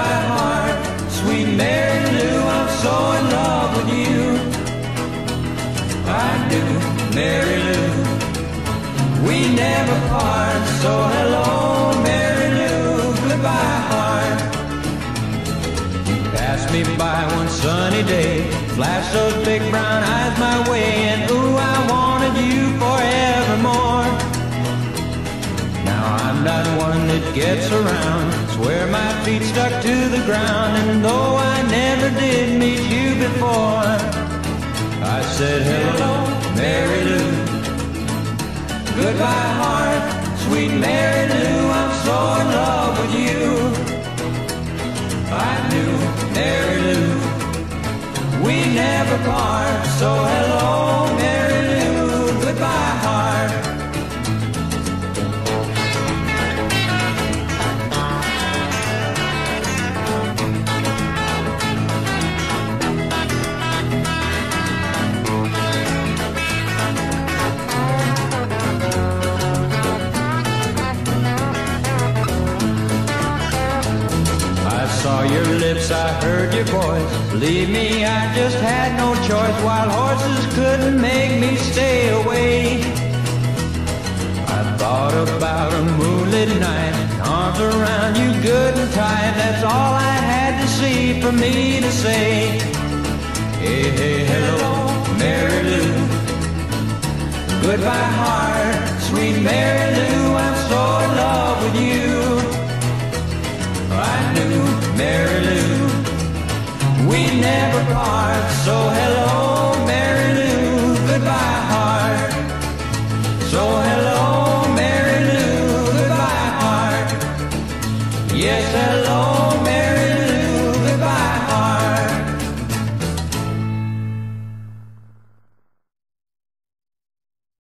goodbye heart, sweet Mary Lou, I'm so in love with you. I do, Mary Lou, we never part, so hello, Mary Lou, goodbye heart. You passed me by one sunny day, flashed those big brown eyes my way, and ooh, I wanted you forevermore. Now I'm not one that gets around, swear my feet stuck to the ground, and though I never did meet you before, I said hello, Mary Lou, goodbye heart, sweet Mary Lou, I'm so in love with you. I knew, Mary Lou, we never part, so hello, Mary Lou, goodbye heart. I saw your lips, I heard your voice. Believe me, I just had no choice. Wild horses couldn't make me stay away. I thought about a moonlit night, arms around you good and tight. That's all I had to see for me to say. Hey, hey, hello, Mary Lou, goodbye heart, sweet Mary Lou, I'm so in love with you. I knew, Mary Lou, we never part, so hello, Mary Lou, goodbye heart. So hello, Mary Lou, goodbye heart. Yes, hello,